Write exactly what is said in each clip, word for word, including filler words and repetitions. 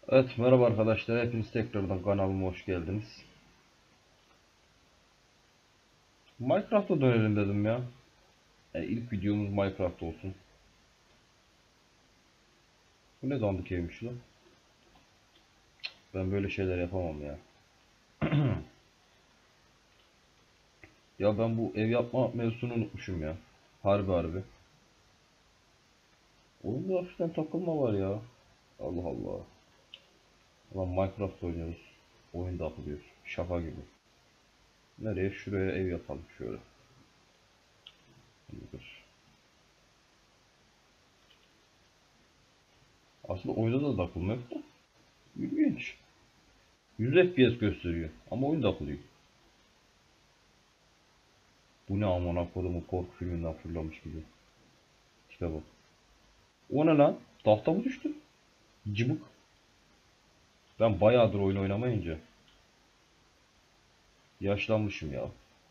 Evet, merhaba arkadaşlar, hepiniz tekrardan kanalıma hoş geldiniz. Minecraft'a dönelim dedim ya. Yani ilk videomuz Minecraft olsun. Bu ne dandik evmiş lan. Ben böyle şeyler yapamam ya. Ya ben bu ev yapma mevzusunu unutmuşum ya. Harbi harbi. Oyunda hafiften takılma var ya. Allah Allah. Ulan Minecraft oynuyoruz. Oyunda akılıyor. Şaka gibi. Nereye? Şuraya ev yapalım şöyle. Aslında oyunda da takılma yok da. İlginç. yüz F P S gösteriyor. Ama oyunda akılıyor. Bu ne amına kodumu korku filminden fırlamış gibi. Tipe bak. O ne lan? Tahta mı düştü? Cıbık. Ben bayağıdır oyun oynamayınca yaşlanmışım ya.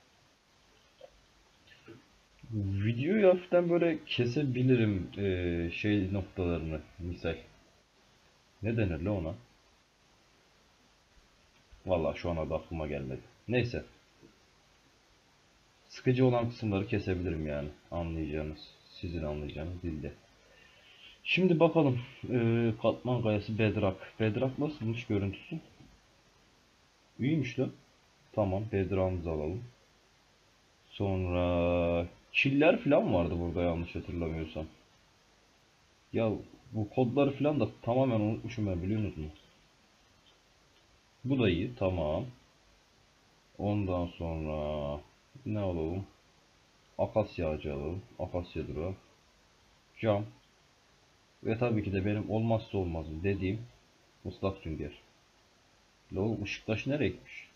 Videoyu hafiften böyle kesebilirim eee, şey noktalarını misal. Ne denir la ona? Vallahi şu an adı aklıma gelmedi. Neyse. Sıkıcı olan kısımları kesebilirim yani. Anlayacağınız, sizin anlayacağınız dilde. Şimdi bakalım. Eee, Katman Kayası Bedrock. Bedrock nasılmış görüntüsü? İyiymiş lan. Tamam, Bedrock'ımızı alalım. Sonra killer falan vardı burada yanlış hatırlamıyorsam. Ya bu kodları falan da tamamen unutmuşum ben, biliyor musunuz? Bu da iyi, tamam. Ondan sonra ne alalım? Akasya ağacı alalım. Akasya durağı. Cam. Ve tabii ki de benim olmazsa olmazım dediğim ıslak sünger. La oğlum, ışıktaş nereye gitmiş?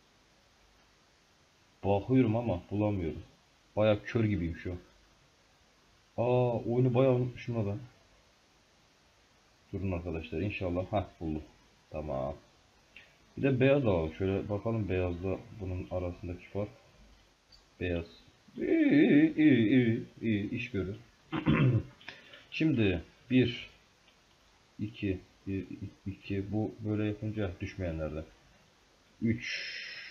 Bakıyorum ama bulamıyorum. Baya kör gibiyim şu an. Aa, oyunu bayağı unutmuşum da ben. Durun arkadaşlar, inşallah. Hah, buldum. Tamam. Bir de beyaz alalım. Şöyle bakalım beyazla bunun arasındaki fark. Beyaz. İyi, iyi, iyi, iyi, iş görür. Şimdi bir, iki, bir, iki, bu böyle yapınca düşmeyenlerden. üç,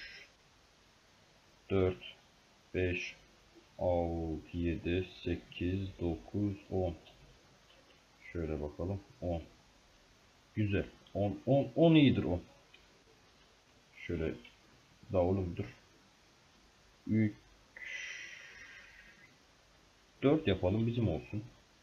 dört, beş, altı, yedi, sekiz, dokuz, on. Şöyle bakalım. on. Güzel. on, on, on iyidir on. Şöyle daha oğlum dur. üç, dört yapalım bizim olsun.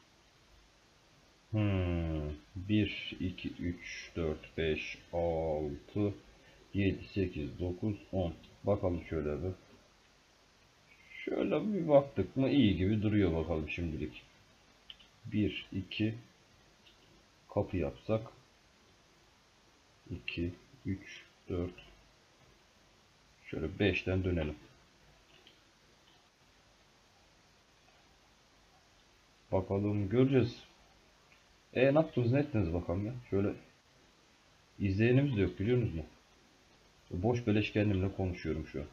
Hmm. bir, iki, üç, dört, beş, altı, yedi, sekiz, dokuz, on. Bakalım şöyle bir. Şöyle bir baktık mı iyi gibi duruyor bakalım şimdilik. bir, iki, kapı yapsak. iki, üç, dört. Şöyle beşten dönelim. Bakalım göreceğiz. E ne yaptınız ne ettiniz bakalım ya. Şöyle izleyenimiz de yok, biliyor musunuz? Boş beleş kendimle konuşuyorum şu an.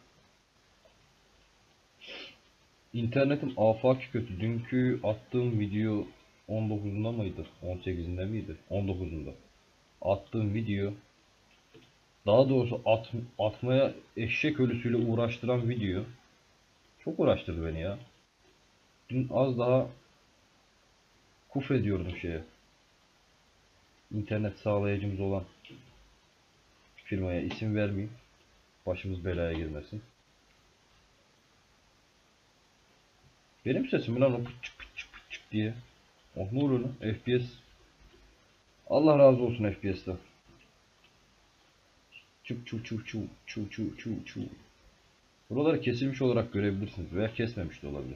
İnternetim afaki kötü. Dünkü attığım video on dokuzunda mıydı? on sekizinde miydi? on dokuzunda. Attığım video, daha doğrusu at, atmaya eşek ölüsüyle uğraştıran video. Çok uğraştırdı beni ya. Dün az daha kufrediyordum şeye. İnternet sağlayıcımız olan firmaya, isim vermeyeyim. Başımız belaya girmesin. Benim sesim lan o pıçık pıçık pıçık diye. Oh ne oluyor lan? F P S. Allah razı olsun F P S'ten. Çup çup çup çup çup çup çup çup. Buraları kesilmiş olarak görebilirsiniz veya kesmemiş de olabilir.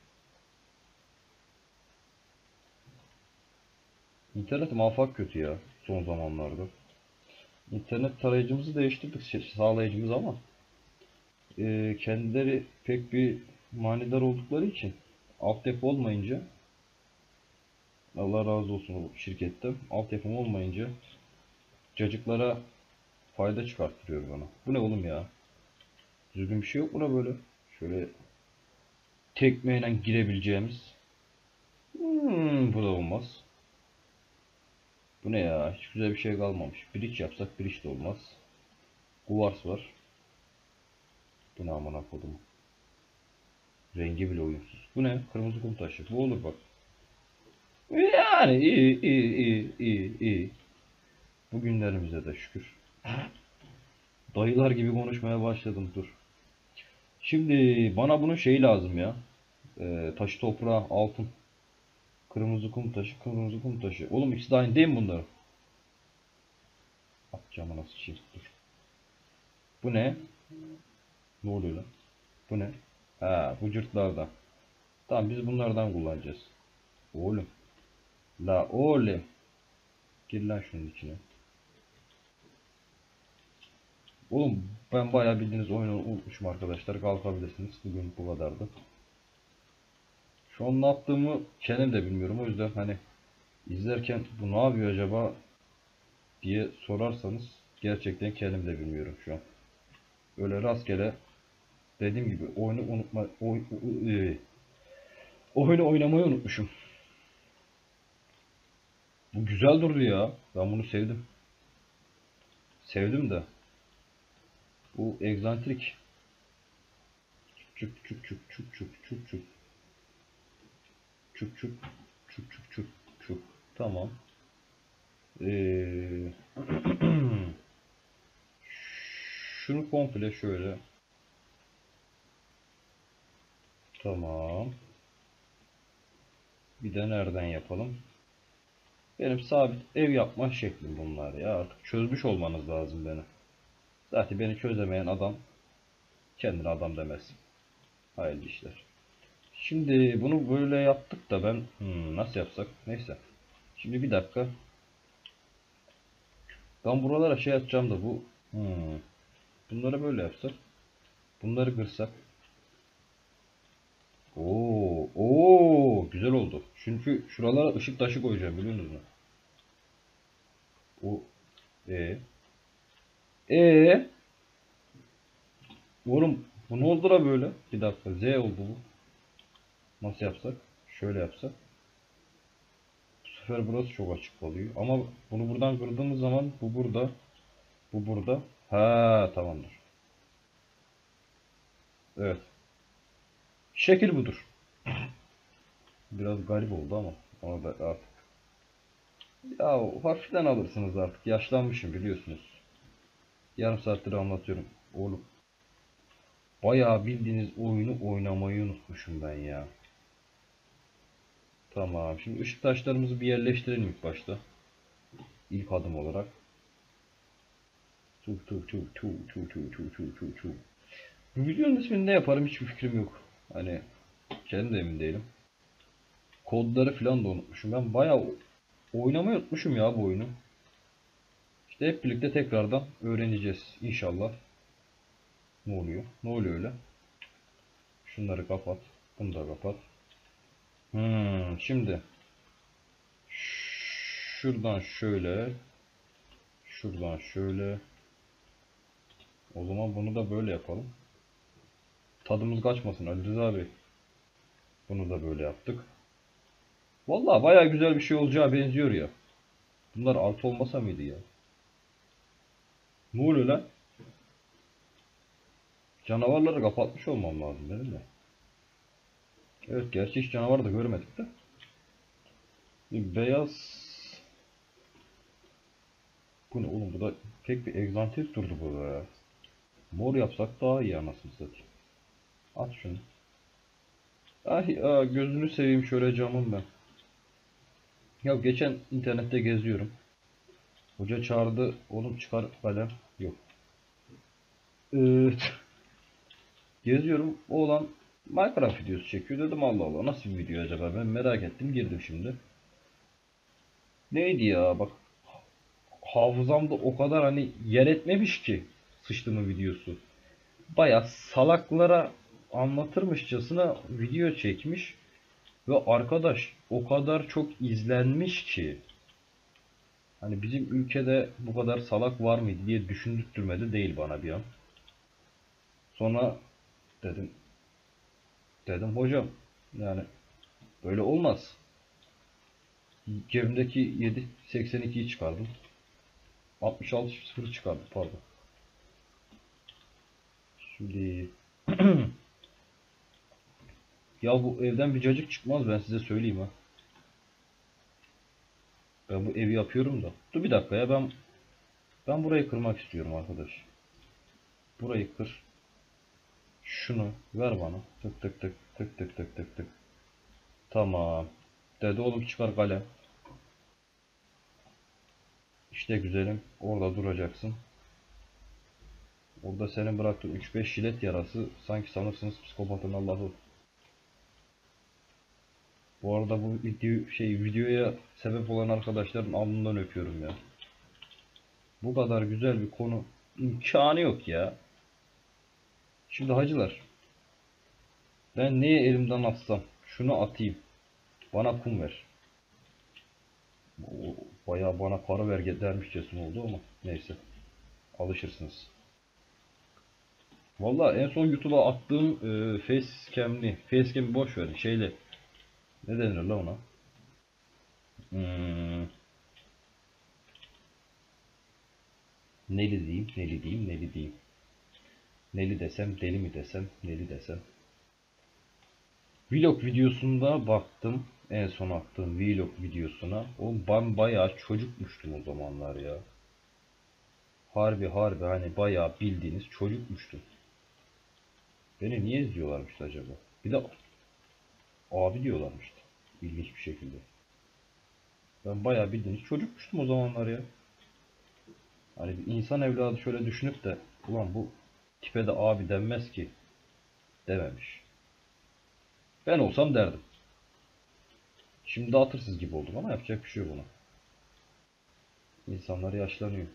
İnternetim afak kötü ya son zamanlarda. İnternet tarayıcımızı değiştirdik, şey, sağlayıcımız, ama e, kendileri pek bir manidar oldukları için, altyapı olmayınca, Allah razı olsun o şirketten, altyapım olmayınca cacıklara fayda çıkarttırıyor bana. Bu ne oğlum ya? Düzgün bir şey yok buna böyle. Şöyle tekmeyle girebileceğimiz. Hmm, bu da olmaz. Bu ne ya? Hiç güzel bir şey kalmamış. Bridge yapsak bridge de olmaz. Kuvars var. Bu ne amına kodum. Rengi bile uyumsuz. Bu ne? Kırmızı kum taşı. Bu olur bak. Yani iyi iyi iyi iyi iyi. Bugünlerimize de şükür. Dayılar gibi konuşmaya başladım, dur. Şimdi bana bunun şeyi lazım ya. Ee, taşı toprağı altın. Kırmızı kum taşı, kırmızı kum taşı. Oğlum ikisi de aynı değil mi bunlar? Atacağım nasıl şey. Dur. Bu ne? Ne oluyor lan? Bu ne? Ha, bu cırtlarda. Tamam, biz bunlardan kullanacağız. Oğlum. La oğlum. Gir lan şunun içine. Oğlum ben bayağı bildiğiniz oyunu unutmuşum arkadaşlar. Kalkabilirsiniz. Bugün bu kadardı. Şu an ne yaptığımı kendim de bilmiyorum. O yüzden hani izlerken bu ne yapıyor acaba diye sorarsanız gerçekten kendim de bilmiyorum şu an. Öyle rastgele dediğim gibi oyunu unutma oy, oy, e, oyunu oynamayı unutmuşum. Bu güzel durdu ya. Ben bunu sevdim. Sevdim de. Bu egzantrik. Çuk çuk çuk çuk çuk çuk çuk. Çuk çuk çuk çuk çuk çuk. Tamam. Ee, şunu komple şöyle. Tamam. Bir de nereden yapalım? Benim sabit ev yapma şeklim bunlar ya. Artık çözmüş olmanız lazım beni. Zaten beni çözemeyen adam kendine adam demez. Hayırlı işler. Şimdi bunu böyle yaptık da ben hmm, nasıl yapsak? Neyse. Şimdi bir dakika. Ben buralara şey atacağım da bu hmm, bunları böyle yapsak. Bunları kırsak. Oo, oo, güzel oldu. Çünkü şuralara ışık taşı koyacağım, biliyor musunuz? O e e oğlum bu ne oldu la böyle? Bir dakika, Z oldu bu. Nasıl yapsak? Şöyle yapsak. Bu sefer burası çok açık kalıyor. Ama bunu buradan kırdığımız zaman bu burada. Bu burada. Ha, tamamdır. Evet. Şekil budur. Biraz garip oldu ama ona da artık. Ya hafiften alırsınız artık. Yaşlanmışım biliyorsunuz. Yarım saattir anlatıyorum. Oğlum bayağı bildiğiniz oyunu oynamayı unutmuşum ben ya. Tamam. Şimdi ışık taşlarımızı bir yerleştirelim ilk başta. İlk adım olarak. Tu tu tu tu tu tu tu tu tu tu. Bu videonun ismini ne yaparım hiçbir fikrim yok. Hani kendim de emin değilim. Kodları falan da unutmuşum. Ben bayağı oynamayı unutmuşum ya bu oyunu. İşte hep birlikte tekrardan öğreneceğiz inşallah. Ne oluyor? Ne oluyor öyle? Şunları kapat. Bunu da kapat. Hmm, şimdi şuradan şöyle, şuradan şöyle. O zaman bunu da böyle yapalım. Tadımız kaçmasın Ali Rıza Bey. Bunu da böyle yaptık. Vallahi bayağı güzel bir şey olacağı benziyor ya. Bunlar artı olmasa mıydı ya? Ne oluyor lan? Canavarları kapatmış olmam lazım benim de. Evet, gerçi hiç canavar da görmedik de. Bir beyaz... Bu ne oğlum, bu da pek bir egzantrik durdu burada ya. Mor yapsak daha iyi anasını satayım. At şunu. Ay, aa, gözünü seveyim şöyle camım ben. Ya geçen internette geziyorum. Hoca çağırdı. Oğlum çıkar kalem. Yok. Ee, geziyorum. Oğlan Minecraft videosu çekiyor. Dedim Allah Allah, nasıl bir video acaba? Ben merak ettim. Girdim şimdi. Neydi ya? Bak, hafızamda o kadar hani yer etmemiş ki sıçtımı videosu. Baya salaklara anlatırmışçasına video çekmiş. Ve arkadaş o kadar çok izlenmiş ki. Hani bizim ülkede bu kadar salak var mıydı diye düşündürtmedi değil bana bir an. Sonra dedim dedim hocam, yani böyle olmaz. Cebimdeki yedi seksen ikiyi çıkardım. altmış altı sıfırı çıkardım pardon. Şimdi ya bu evden bir cacık çıkmaz, ben size söyleyeyim ha. Ben bu evi yapıyorum da. Dur bir dakika ya, ben ben burayı kırmak istiyorum arkadaş. Burayı kır. Şunu ver bana. Tık tık tık tık tık tık tık tık. Tamam. Dede oğlum çıkar kalem. İşte güzelim. Orada duracaksın. Orada senin bıraktığın üç beş jilet yarası sanki sanırsınız psikopatın Allah'ı. Bu arada bu video şey videoya sebep olan arkadaşların alnından öpüyorum ya. Bu kadar güzel bir konu imkanı yok ya. Şimdi hacılar, ben neye elimden atsam şunu atayım. Bana kum ver. O, bayağı bana para ver dermişçesine oldu ama neyse. Alışırsınız. Vallahi en son YouTube'a attığım e, facecam'li, facecam'i boş verin şeyle. Ne denir la ona? Hmm, neli diyeyim, neli diyeyim, neli diyeyim. Neli desem, deli mi desem, neli desem. Vlog videosunda baktım. En son attığım vlog videosuna. O ben bayağı çocukmuştum o zamanlar ya. Harbi harbi hani bayağı bildiğiniz çocukmuştum. Beni niye izliyorlarmıştı acaba? Bir de abi diyorlarmıştı. İlginç bir şekilde. Ben bayağı bildiğiniz çocukmuştum o zamanlar ya. Hani bir insan evladı şöyle düşünüp de ulan bu tipe de abi denmez ki dememiş. Ben olsam derdim. Şimdi de atırsız gibi oldum ama yapacak bir şey yok buna. İnsanlar yaşlanıyor.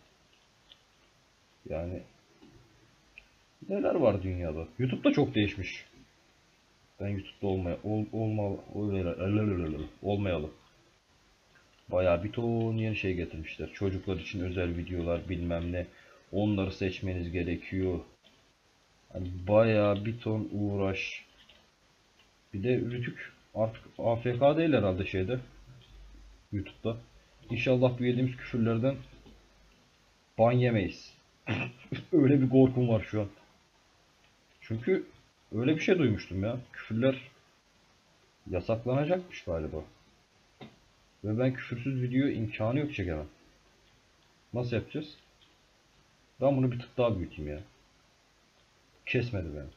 Yani neler var dünyada? YouTube da çok değişmiş. Ben YouTube'da olmaya ol, olma, olmayalı. Bayağı bir ton yeni şey getirmişler. Çocuklar için özel videolar bilmem ne. Onları seçmeniz gerekiyor. Hani bayağı bir ton uğraş. Bir de Rütük artık A F K değil herhalde şeyde. YouTube'da. İnşallah bu yediğimiz küfürlerden ban yemeyiz. Öyle bir korkum var şu an. Çünkü öyle bir şey duymuştum ya. Küfürler yasaklanacakmış galiba. Ve ben küfürsüz video imkanı yok çekemem. Nasıl yapacağız? Ben bunu bir tık daha büyüteyim ya. Kesmedi beni.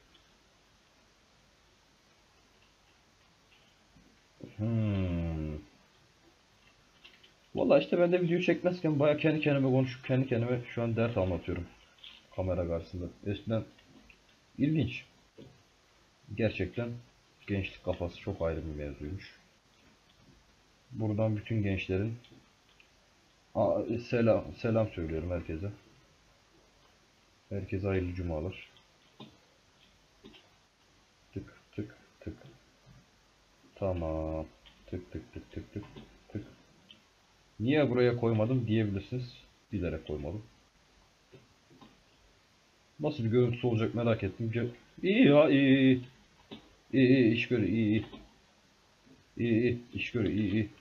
Hmm. Valla işte ben de video çekmezken baya kendi kendime konuşup kendi kendime şu an dert anlatıyorum. Kamera karşısında. Eskiden ilginç. Gerçekten gençlik kafası çok ayrı bir mevzuymuş. Buradan bütün gençlerin selam selam söylüyorum herkese. Herkese hayırlı cumalar. Tık tık tık. Tamam. Tık tık tık tık tık tık. Niye buraya koymadım diyebilirsiniz. Bilerek koymadım. Nasıl bir görüntüsü olacak merak ettim. İyi ya iyi iyi. İyi iyi iş görü iyi iyi. İyi iyi iş görü iyi iyi.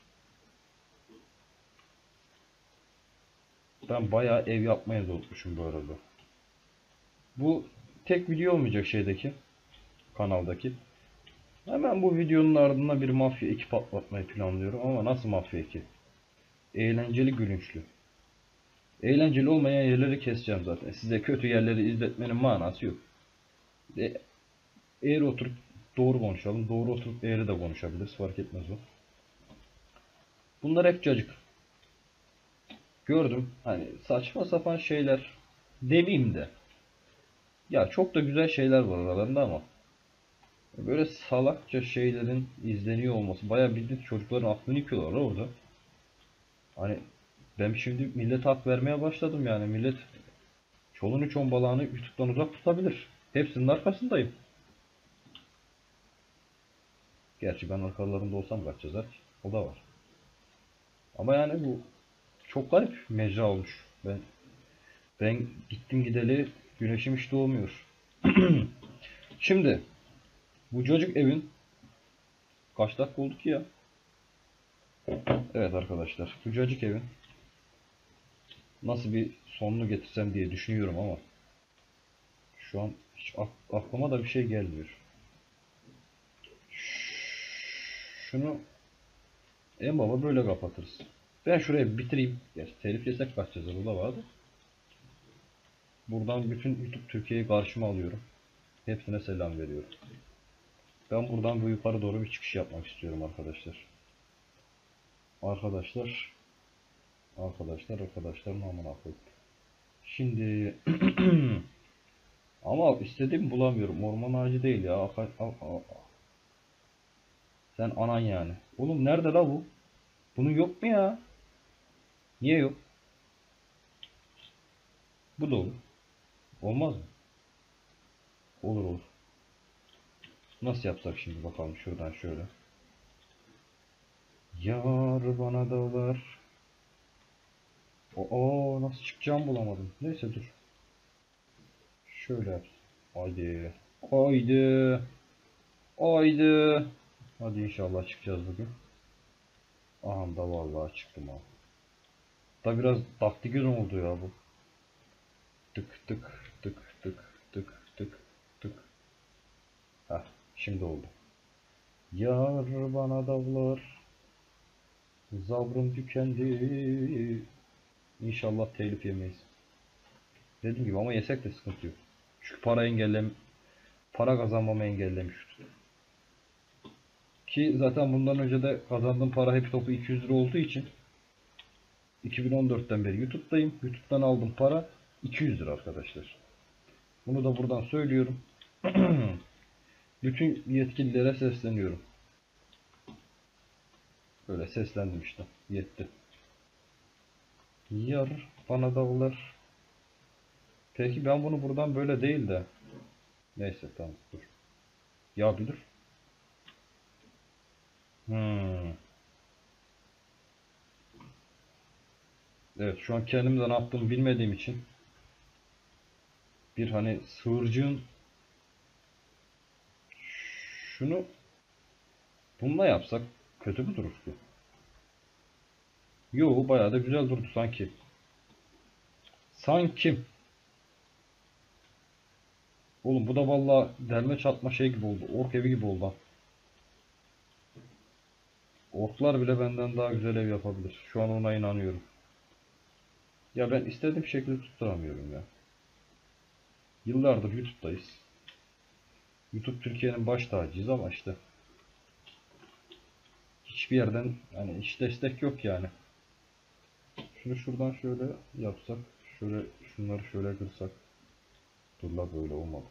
Ben bayağı ev yapmaya da unutmuşum bu arada. Bu tek video olmayacak şeydeki. Kanaldaki. Hemen bu videonun ardından bir mafya ekip patlatmayı planlıyorum ama nasıl mafya ekip? Eğlenceli, gülünçlü. Eğlenceli olmayan yerleri keseceğim zaten. Size kötü yerleri izletmenin manası yok. E, eğri oturup doğru konuşalım. Doğru oturup eğri de konuşabiliriz. Fark etmez o. Bunlar hep cacık. Gördüm. Hani saçma sapan şeyler demeyeyim de. Ya çok da güzel şeyler var aralarında ama böyle salakça şeylerin izleniyor olması bayağı bildiğiniz çocukların aklını yıkıyorlar orada. Hani ben şimdi millete hak vermeye başladım yani millet çoluğunu çombalağını YouTube'dan uzak tutabilir. Hepsinin arkasındayım. Gerçi ben arkalarında olsam kaç yazar ki? O da var. Ama yani bu çok garip mecra olmuş. Ben ben gittim gideli güneşim hiç doğmuyor. Şimdi bu çocuk evin kaç dakika oldu ki ya? Evet arkadaşlar, bu cacık evin nasıl bir sonunu getirsem diye düşünüyorum ama şu an hiç ak- aklıma da bir şey gelmiyor. Şunu en baba böyle kapatırız. Ben şuraya bitireyim. Gerçi telif yesek kaçacağız, o da vardı. Buradan bütün YouTube Türkiye'yi karşıma alıyorum. Hepsine selam veriyorum. Ben buradan bu yukarı doğru bir çıkış yapmak istiyorum arkadaşlar. Arkadaşlar, arkadaşlar, arkadaşlar amına koyayım. Şimdi ama istediğimi bulamıyorum. Orman ağacı değil ya. Aka- a- a- Sen anan yani. Oğlum nerede la bu? Bunun yok mu ya? Niye yok? Bu da olur. Olmaz mı? Olur olur. Nasıl yapsak şimdi bakalım şuradan şöyle. Yar bana dağlar. Oo, nasıl çıkacağımı bulamadım. Neyse dur. Şöyle yap. Haydi. Haydi. Haydi. Hadi inşallah çıkacağız bugün. Aha da vallahi çıktım abi. Da biraz daktiköz oldu ya bu. Tık tık tık tık tık tık tık. Heh, şimdi oldu. Yar bana davlar. Zabrım tükendi. İnşallah telif yemeyiz. Dediğim gibi ama yesek de sıkıntı yok. Çünkü para engellem para kazanmamı engellemiş. Ki zaten bundan önce de kazandığım para hep topu iki yüz lira olduğu için iki bin on dörtten beri YouTube'dayım. YouTube'dan aldığım para iki yüz lira arkadaşlar. Bunu da buradan söylüyorum. Bütün yetkililere sesleniyorum. Böyle seslendim işte. Yetti. Yar bana davlar. Peki ben bunu buradan böyle değil de. Neyse tamam dur. Ya bir dur. Hmm. Evet şu an kendimden ne yaptığımı bilmediğim için bir hani sığırcığın şunu bununla yapsak kötü mü durur ki? Yo bayağı da güzel durdu sanki. Sanki. Oğlum bu da vallahi derme çatma şey gibi oldu. Ork evi gibi oldu. Orklar bile benden daha güzel ev yapabilir. Şu an ona inanıyorum. Ya ben istediğim şekilde tutturamıyorum ya. Yıllardır YouTube'dayız. YouTube Türkiye'nin baş tacıyız ama işte hiçbir yerden hani hiç destek yok yani. Şunu şuradan şöyle yapsak, şöyle şunları şöyle kırsak. Dur la böyle olmadı.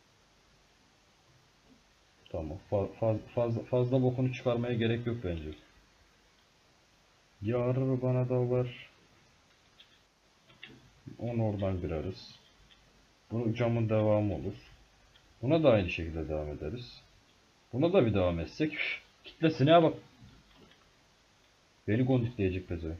Tamam. Fa faz fazla fazla bokunu çıkarmaya gerek yok bence. Yar bana da var. Onu oradan kırarız. Bunu camın devamı olur. Buna da aynı şekilde devam ederiz. Buna da bir devam etsek. Üf, kitlesine bak. Beni gondikleyecek pezevenk.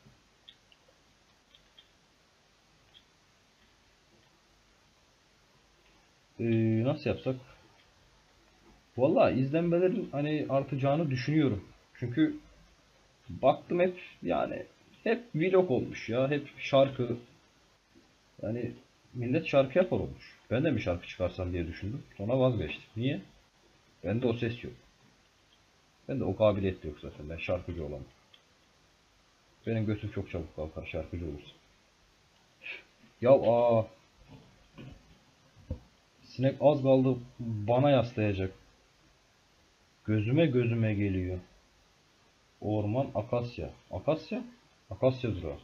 Ee, nasıl yapsak? Vallahi izlenmelerin hani artacağını düşünüyorum. Çünkü baktım hep yani hep vlog olmuş ya. Hep şarkı. Yani millet şarkı yapar olmuş. Ben de mi şarkı çıkarsam diye düşündüm. Sonra vazgeçtim. Niye? Bende o ses yok. Bende o kabiliyet de yok zaten. Ben şarkıcı olamam. Benim götüm çok çabuk kalkar şarkıcı olursa. Ya aa sinek az kaldı bana yaslayacak. Gözüme gözüme geliyor. Orman akasya. Akasya? Akasya durağı.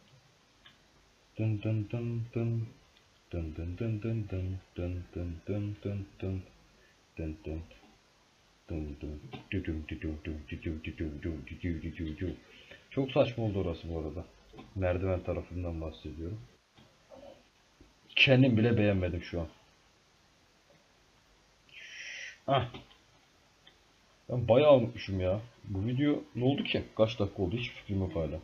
Dın dın dın dın. Dın dın dın dın dın dın dın dın dın dın dın dın. Dın dın. Düdüm düdüm düm düdüm düdüm düm düdüm düdüm düm. Çok saçma oldu orası bu arada. Merdiven tarafından bahsediyorum. Kendim bile beğenmedim şu an. Ah, ben bayağı unutmuşum ya. Bu video ne oldu ki? Kaç dakika oldu? Hiç fikrim yok hala.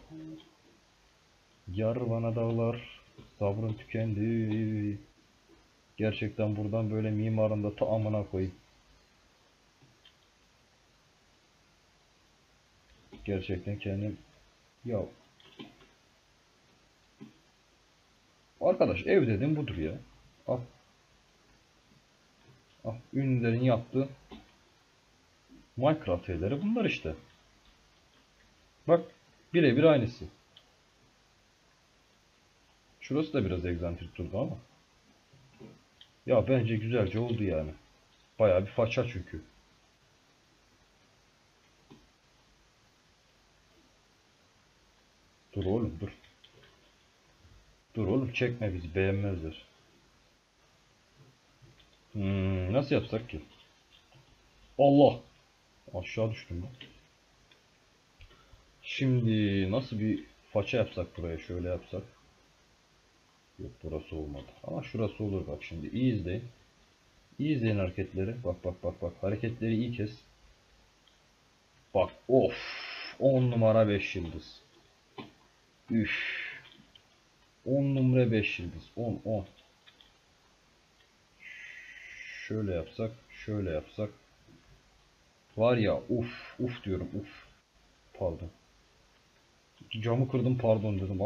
Yar bana dağlar, sabrım tükendi. Gerçekten buradan böyle mimarın da ta amına koyayım. Gerçekten kendim ya arkadaş ev dedim budur ya. Al, al. Ünlülerin yaptığı Minecraft evleri bunlar işte. Bak birebir aynısı. Şurası da biraz egzantrik durdu ama. Ya bence güzelce oldu yani. Bayağı bir faça çünkü. Dur oğlum dur. Dur oğlum çekme bizi beğenmezler. Hmm, nasıl yapsak ki? Allah! Aşağı düştüm ben. Şimdi nasıl bir faça yapsak buraya şöyle yapsak. Yok burası olmadı. Ama şurası olur bak şimdi. İyi izleyin. İyi izleyin hareketleri. Bak bak bak bak. Hareketleri iyi kes. Bak of. on numara beş yıldız. Üf. on numara beş yıldız. on on. Şöyle yapsak. Şöyle yapsak. Var ya uf. Uf diyorum uf. Pardon. Camı kırdım pardon dedim.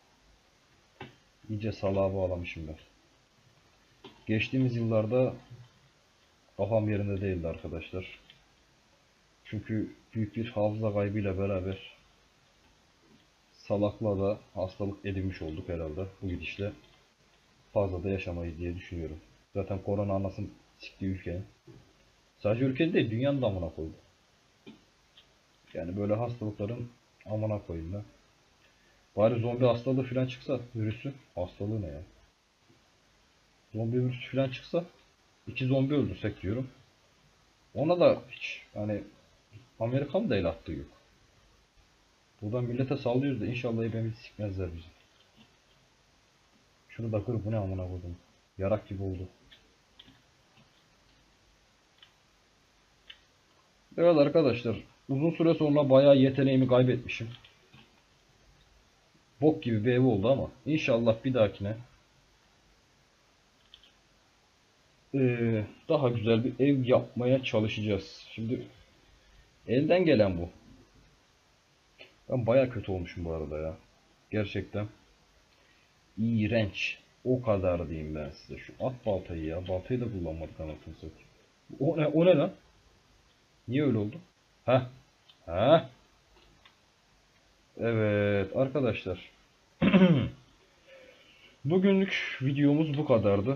İyice salağa bağlamışım ben. Geçtiğimiz yıllarda kafam yerinde değildi arkadaşlar. Çünkü büyük bir hafıza kaybıyla beraber salakla da hastalık edinmiş olduk herhalde bu gidişle. Fazla da yaşamayız diye düşünüyorum. Zaten korona anasını sikti ülkenin. Sadece ülkenin değil dünyanın da amına koydu. Yani böyle hastalıkların amına koyayım da. Bari zombi hastalığı falan çıksa virüsü. Hastalığı ne ya? Zombi virüsü falan çıksa iki zombi öldürsek diyorum. Ona da hiç hani Amerikan da el attığı yok. Buradan millete sallıyoruz da inşallah hepimizi sikmezler bizi. Şunu da kır bu ne amına koydum. Yarak gibi oldu. Evet arkadaşlar uzun süre sonra bayağı yeteneğimi kaybetmişim. Bok gibi bir ev oldu ama inşallah bir dahakine ee, daha güzel bir ev yapmaya çalışacağız. Şimdi elden gelen bu. Ben bayağı kötü olmuşum bu arada ya. Gerçekten iğrenç. O kadar diyeyim ben size. Şu at baltayı ya. Baltayı da kullanmadık anasını satayım. O ne, o ne lan? Niye öyle oldu? Heh. Heh. Evet arkadaşlar. Bugünlük videomuz bu kadardı.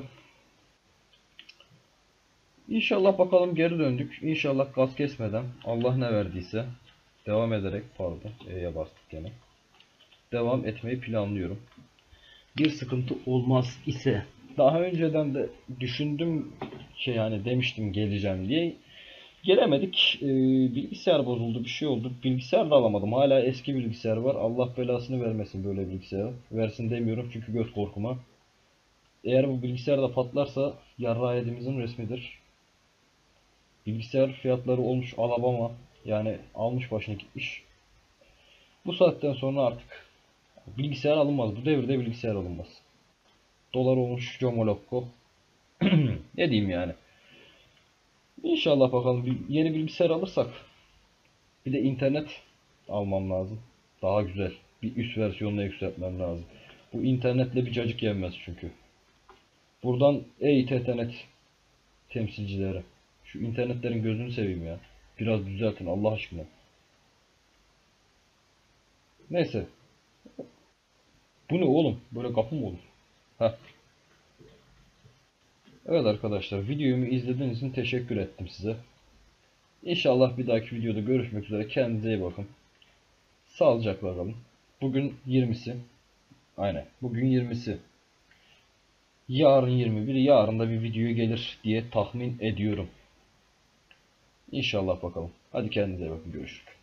İnşallah bakalım geri döndük. İnşallah gaz kesmeden Allah ne verdiyse devam ederek pardon E'ye bastık gene. Devam etmeyi planlıyorum. Bir sıkıntı olmaz ise daha önceden de düşündüm şey yani demiştim geleceğim diye. Gelemedik. Ee, bilgisayar bozuldu bir şey oldu. Bilgisayar da alamadım. Hala eski bilgisayar var. Allah belasını vermesin böyle bilgisayar. Versin demiyorum çünkü göz korkuma. Eğer bu bilgisayar da patlarsa yarrağı yediğimizin resmidir. Bilgisayar fiyatları olmuş Alabama. Yani almış başını gitmiş. Bu saatten sonra artık bilgisayar alınmaz. Bu devirde bilgisayar alınmaz. Dolar olmuş Comolokko. Ne diyeyim yani. İnşallah bakalım bir yeni bilgisayar alırsak. Bir de internet almam lazım. Daha güzel. Bir üst versiyonuna yükseltmem lazım. Bu internetle bir cacık yenmez çünkü. Buradan ey tetenet temsilcileri. Şu internetlerin gözünü seveyim ya. Biraz düzeltin Allah aşkına. Neyse. Bu ne oğlum? Böyle kapı mı olur? Heh. Evet arkadaşlar videomu izlediğiniz için teşekkür ettim size. İnşallah bir dahaki videoda görüşmek üzere. Kendinize iyi bakın. Sağlıcakla kalın. Bugün yirmisi. Aynen. Bugün yirmisi. Yarın yirmi bir. Yarın da bir video gelir diye tahmin ediyorum. İnşallah bakalım. Hadi kendinize iyi bakın. Görüşürüz.